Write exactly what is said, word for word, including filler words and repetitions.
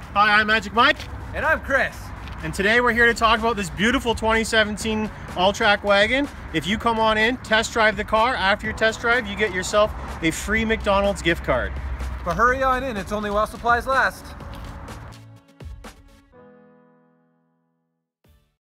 Hi, I'm Magic Mike. And I'm Chris. And today we're here to talk about this beautiful twenty seventeen Alltrack wagon. If you come on in, test drive the car, after your test drive, you get yourself a free McDonald's gift card. But hurry on in, it's only while supplies last.